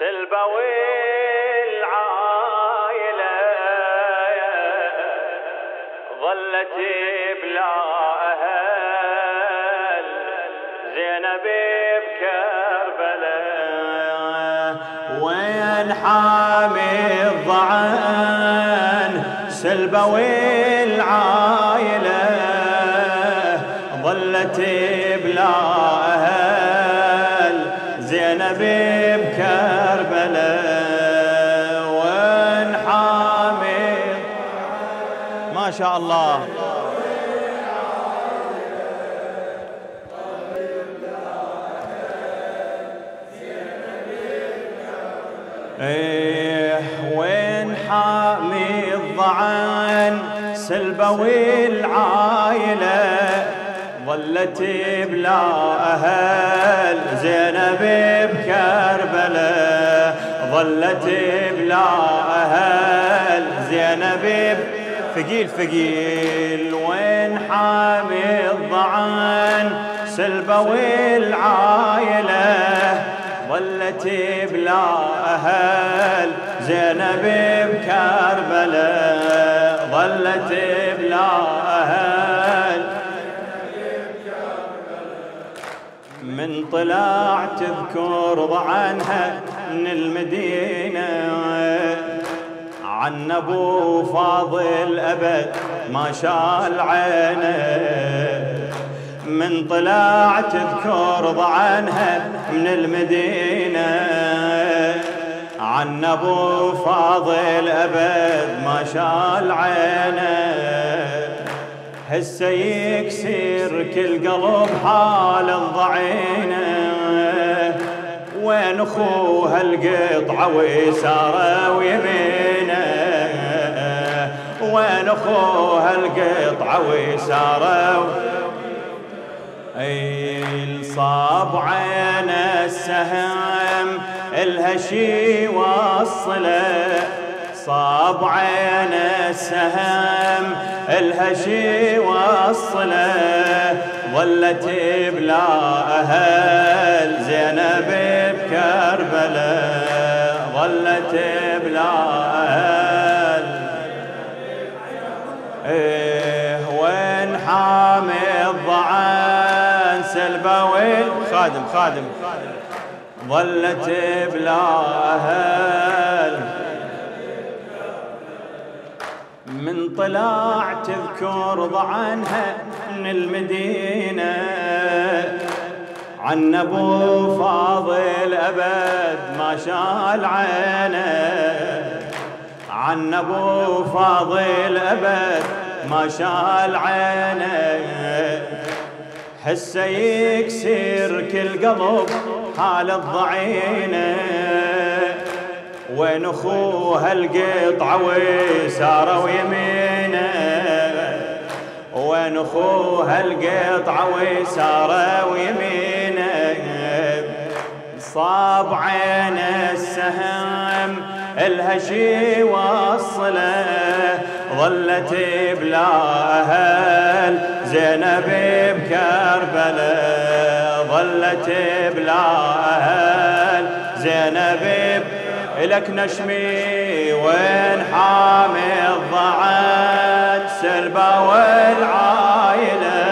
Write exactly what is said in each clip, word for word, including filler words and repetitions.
سلبوي العايلة ظلت بلا أهل زينب بكربلاء وين حامي الضعن سلبوي العايلة ظلت بلا أهل زينب بكربلاء وين حامي ما شاء الله ايه وين حامي الضعن سلبوي العايلة ظلت بلا أهل زينب بكربلاء ظلت بلا أهل زينب ثقيل ثقيل وين حامي الضعن سلبوي العايلة ظلت بلا أهل زينب بكربلاء ظلت بلا أهل من طلع تذكر ضعنها من المدينة عن أبو فاضل أبد ما شال عينه من طلع تذكر ضعنها من المدينة عن أبو فاضل أبد ما شال عينه هسه يكسر كل قلب حال الضعينة وين أخوها القطعة ويساره ويمينه وين أخوها القطعة ويساره اي صاب عين السهم الهشي وصله صاب عين السهم الهشي وصله ظلت بلا أهل زينب بكربلاء ظلت بلا أهل ايه وين حامي الضعن سلبوي خادم خادم ظلت بلا أهل من طلع تذكر ضعنها من المدينة عن أبو فاضل أبد ما شال عينه عن أبو فاضل أبد ما شال عينه حسه يكسر كل قلب حال الضعينة وين أخوها القطعة ويساره ويمينه وين أخوها القطعة ويساره ويمينه صاب عين السهم الهشي وصله ظلت بلا أهل زينب بكربلاء ظلت بلا أهل زينب إلك نشمي وين حامي الضعن سلبة والعايلة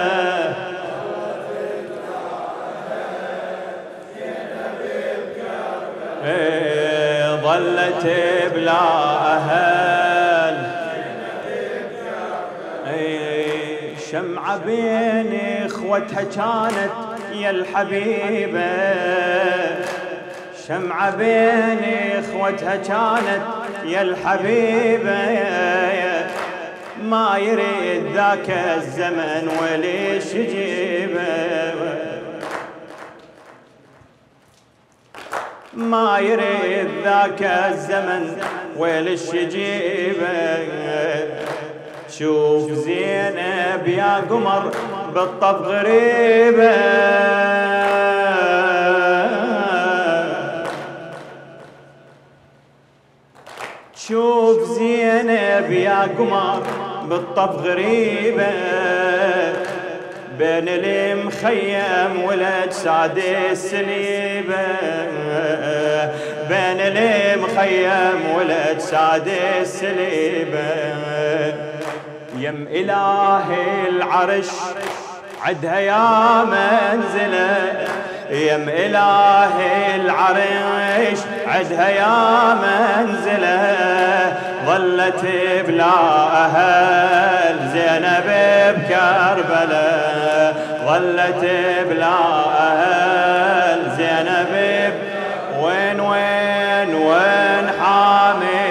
إيه ظلت بلا أهل إيه شمعة بين إخوتها كانت يا الحبيبة شمعة بين إخوتها كانت يا الحبيبة ما يريد ذاك الزمن وليش يجيبه ما يريد ذاك الزمن وليش يجيبه شوف زينب يا قمر بالطف غريبة شوف زينب يا قمر بالطف غريبة بين المخيم والأجساد السليبة، بين المخيم والأجساد السليبة. يم إله العرش عدها يا منزله، يم إله العرش عدها يا منزله. ظلت بلا أهل زينب بكربلاء، ظلت بلا أهل زينب. وين وين وين حامي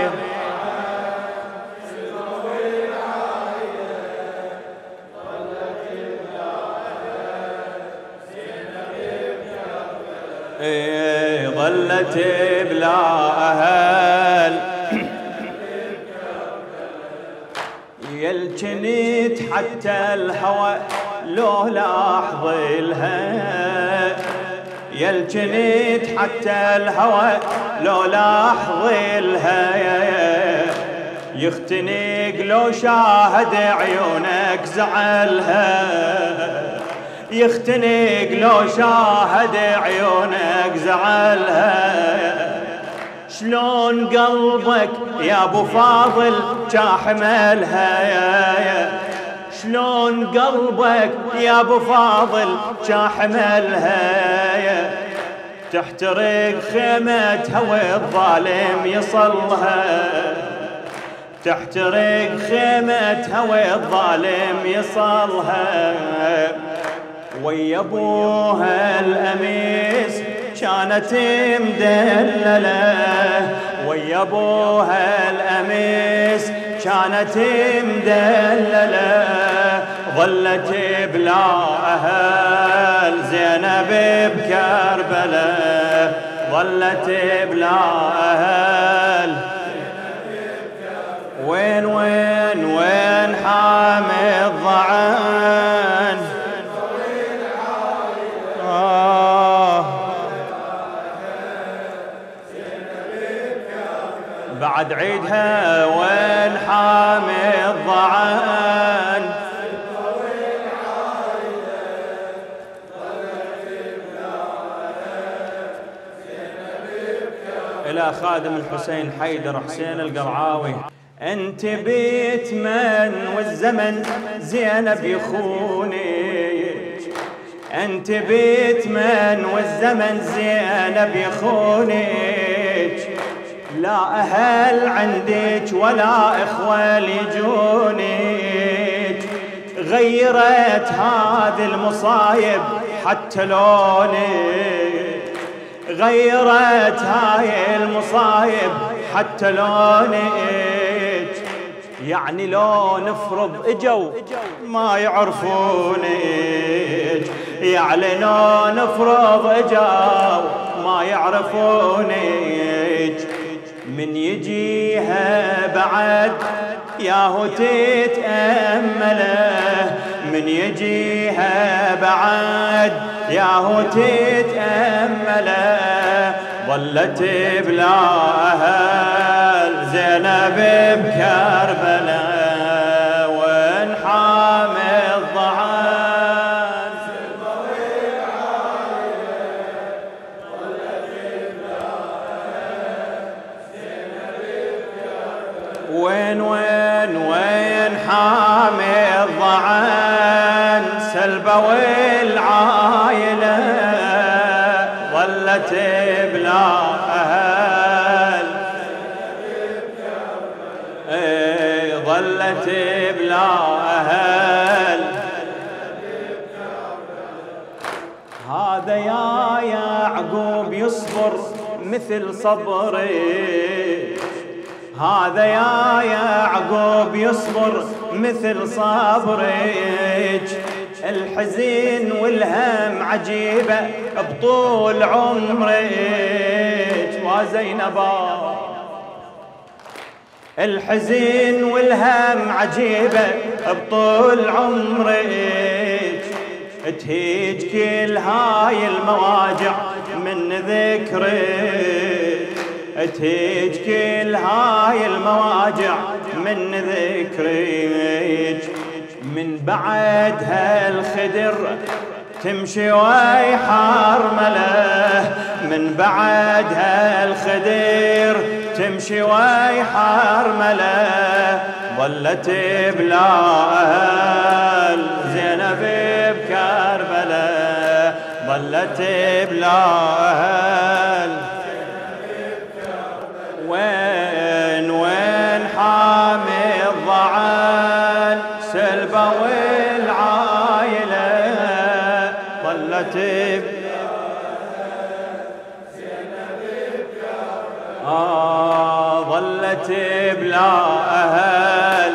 إيه ظلت بلا أهل. يلجنت حتى الهوى لو لاحظ لها، يلجنت حتى الهوى لو لاحظ لها. يختنق لو شاهد عيونك زعلها، يختنق لو شاهد عيونك زعلها. شلون قلبك يا ابو فاضل جاحملها، يا شلون قلبك يا ابو فاضل جاحملها. تحترق خيمتها والظالم يصلها، تحترق خيمتها والظالم يصلها. ويا ابوها الأميس كانت مدللة، ويا ابوها الأميس كانت مدللة. ظلت بلا أهل زينب بكربلاء، ظلت بلا أهل. وين وين وين حامي الضعان آه بعد عيدها. وين حامي الضعان إلى خادم الحسين حيدر حسين القرعاوي. انت بيت من والزمن زينب يخونك، انت بيت من والزمن زينب يخونك. لا اهل عندك ولا اخوه ليجونك. غيرت هذه المصايب حتى لونك، غيرت هاي المصايب حتى لونك. يعني لو نفرض اجوا ما يعرفونك، يعني لو نفرض اجوا ما يعرفونك. من يجيها بعد ياهو تتأمله، من يجيها بعد ياهو تتأمله. ظلت بلا أهل زينب بكربلاء، وين حامي الضعان وين وين وين حامي الضعان. سلبوا العايلة ظلت بلا أهل، اي ظلت بلا أهل. هذا يا يعقوب يصبر مثل صبرك، هذا يا يعقوب يصبر مثل صبرك. الحزن والهم عجيبة بطول عمرك وزينبا، الحزن والهم عجيبة بطول عمرك. تهيج كل هاي المواجع من ذكرك، تهيج كل هاي المواجع من ذكرك. من بعدها الخدر تمشي ويا حرمله، من بعدها الخدر تمشي ويا حرمله، ظلت بلا أهل زينب بكربلاء، ظلت بلا أهل. وين وين حامي الضعان سلبة والعايلة، ظلت آه ظلت بلا أهل.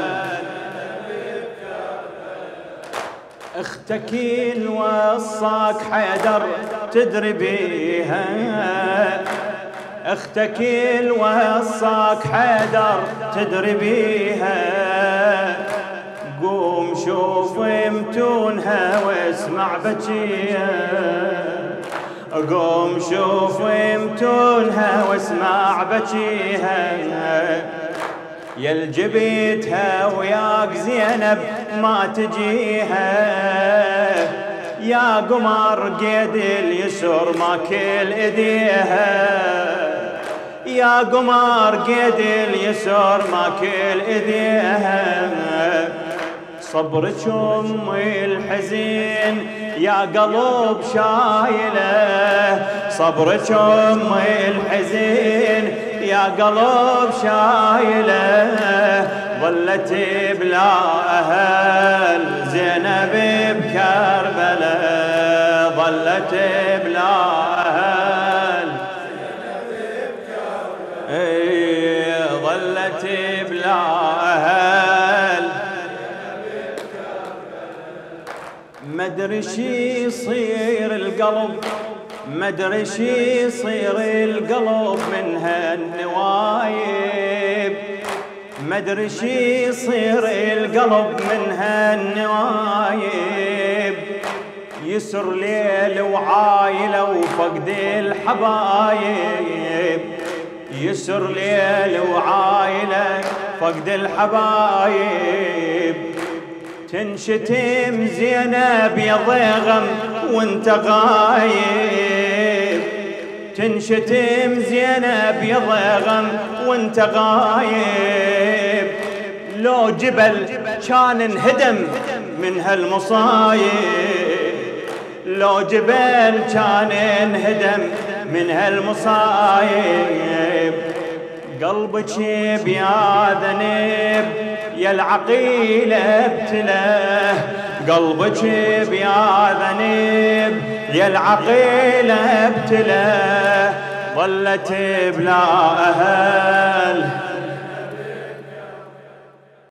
اختك الوصاك حيدر تدري بيها، اختك الوصاك حيدر تدري بيها، قوم شوف متونها واسمع بجيها، قوم شوف متونها واسمع بجيها، يا الجبيتها وياك زينب ما تجيها، يا قمر قيد اليسر ما كل ايديها، يا قمر قيد اليسر ما كل ايديها، صبرك امي الحزين يا قلب شايله، صبرك امي الحزين يا قلب شايله، ظلت بلا أهل زينب بكربلاء، ظلت بلا أهل اي ظلت بلا أهل. مدري شي يصير القلب، مدري شي يصير القلب من هالنوايب، مدري شي يصير القلب من هالنوايب، يسر ليل وعايلة وفقد الحبايب، يسر ليل وعايلة فقد الحبايب، تنشتم زينب يا ضيغم وانت غايب، تنشتم زينب يا ضيغم وانت غايب، لو جبل كان انهدم من هالمصايب، لو جبل كان انهدم من هالمصايب، قلبك بيا ذنب يا العقيلة ابتلاه، قلبك بيا ذنب يا العقيلة ابتلاه، ظلت بلا أهل